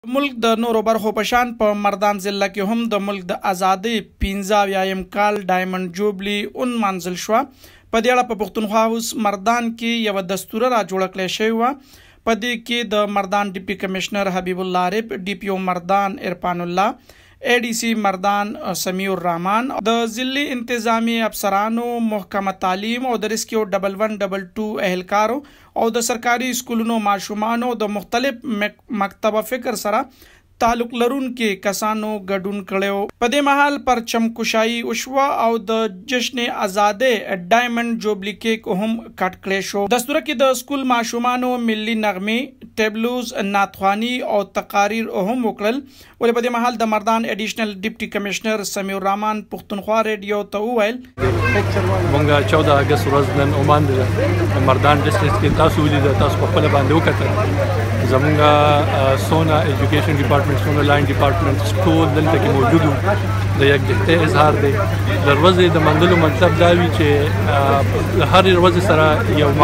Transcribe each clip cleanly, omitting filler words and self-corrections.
ملک د نورو برخو په شان په مردان ضلع کې هم د ملک د ازادۍ 15 کال ډایمنډ جوبلی ونمانځل شوه. په دې اړه په پښتونخوا هاوس مردان کې یوه دستوره راجوړه کړې شوې وه. په دې کې د مردان ډیپټي کمشنر حبیب الله عارف، ډي پي او مردان عرفان الله، ADC مردان سمیع الرحمن، د ضلعي انتظامی افسرانو، محکمه تعلیم او د ریسکیو 1122 اهلکارو او د سرکاري سکولونو ماشومانو د مختلف مکتب فکر سره تعلق لرونکي کسانو ګډون کړو. په دې مهال پرچم کشایي وشوه او د جشن آزادۍ ډایمنډ جوبلی کیک هم کټ کړی شو. دستوره کې د سکول ماشومانو ملي نغمې، ټیبلوز، نعتخواني او تقاریر هم وکړل. ولې په دې مهال د مردان ایډیشنل ډیپټي کمشنر سمیع الرحمن پښتونخوا ریډیو ته وویل مونږ 14 اگست ورځ نن عمان د مردان ډسټرکټ کې تاسو ولید، تاسو په خپل باندې وکتل زمونږ سونا ایجوکیشن ډپارټمنټ، سونا لاین ډپارټمنټ ټول دلته کې موجود وو. د یکجهتۍ اظهار دی. د ورځې د منځلو مطلب دا وي چې هر ورځ سره یو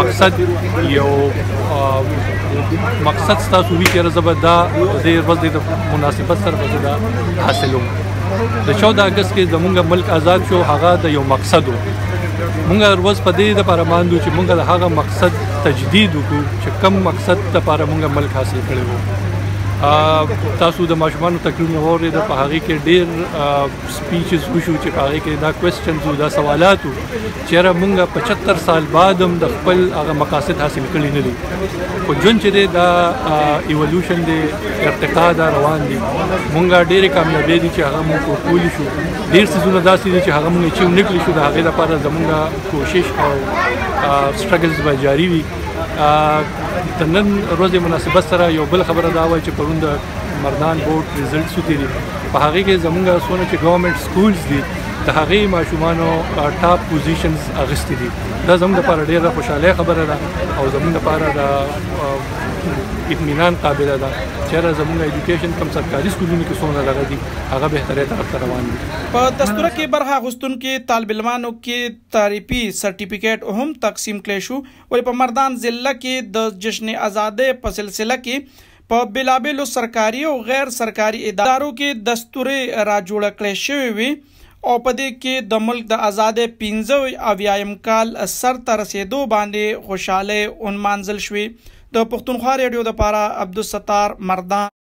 مقصد ستاسو وي چې زه به دا د ورځې د مناسبت سره به دا حاصلوم. د 14 اگست کې زمونږ ملک آزاد شو، هغه د یو مقصد و. مونږ ورځ په دې لپاره ماندو چې مونږ د هغه مقصد تجدید وکړو چې کوم مقصد لپاره مونږ ملک حاصل کړی وو. تاسو د ماشومانو تقریرونه واورېد، په هغې کې ډېر سپیچز وشو چې په هغې کې دا کوېسچنز و، دا سوالات وو چې یاره مونږ 75 سال بعد هم د خپل هغه مقاصد حاصل کړي نه دي. خو ژوند چې دی دا ایولوشن دی، ارتقا دا روان دي. مونږ ډېرې کامیابۍ دي چې هغه مونږ ورکولی شو. ډېر څیزونه داسې دي چې هغه مونږ اچیو نه کړي شو. د هغې لپاره زمونږ کوشش او سټرګلز به جاري وي. د نن ورځې مناسبت سره یو بل خبره دا وایي چې پرون د مردان بورډ ریزلټس وتېري، په هغې کې زمونږ څونه چې ګورنمنټ سکولز دي د هغې ماشومانو ټاپ پوزیشنز اخیستي دي. دا زموږ لپاره ډېره خوشحالۍ خبره ده او زموږ لپاره د اطمینان قابله ده چې زموږ ایجوکیشن کوم سرکاري سکولونو کې څومره لږ دي هغه بهترۍ طرف ته روان دي. په دستوره کې برخه اخیستونکو طالب علمانو کې تعریفي سرټیفیکیټ هم تقسیم کړی شو. ولې په مردان ضلع کې د جشن آزادۍ په سلسله کې په بېلابېلو سرکاري او غیر سرکاري ادارو کې دستورې راجوړه کړې شوې وي او په دې کې د ملک د ازادۍ 15 کال سر ته رسېدو باندې خوشحالۍ ونمانځل شوې. د پښتونخوا ریډیو دپاره عبدالستار مردان.